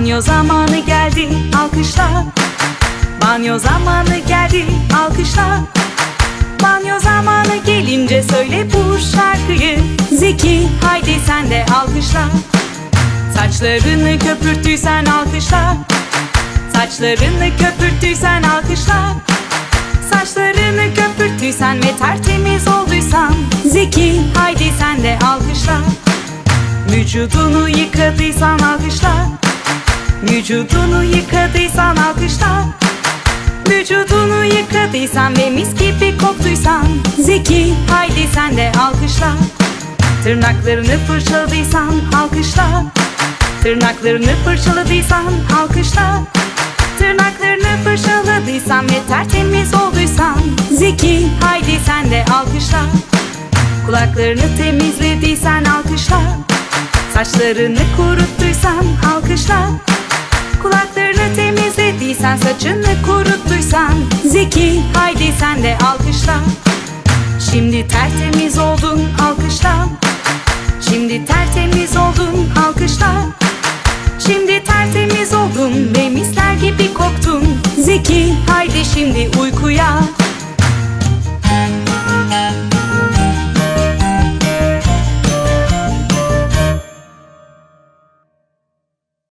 Banyo zamanı geldi, alkışla. Banyo zamanı geldi, alkışla. Banyo zamanı gelince söyle bu şarkıyı. Zeki, haydi sen de alkışla. Saçlarını köpürttüysen alkışla. Saçlarını köpürttüysen alkışla. Saçlarını köpürttüysen ve tertemiz olduysan, Zeki, haydi sen de alkışla. Vücudunu yıkadıysan alkışla. Vücudunu yıkadıysan alkışla. Vücudunu yıkadıysan ve mis gibi koktuysan, Zeki, haydi sen de alkışla. Tırnaklarını fırçaladıysan alkışla. Tırnaklarını fırçaladıysan alkışla. Tırnaklarını fırçaladıysan ve tertemiz olduysan, Zeki, haydi sen de alkışla. Kulaklarını temizlediysen alkışla. Saçlarını kuruttuysan alkışla. Kulaklarını temizlediysen, saçını kuruttuysan, Zeki, haydi sen de alkışla. Şimdi tertemiz oldun, alkışla. Şimdi tertemiz oldun, alkışla. Şimdi tertemiz oldun ve misler gibi koktun, Zeki, haydi şimdi uykuya.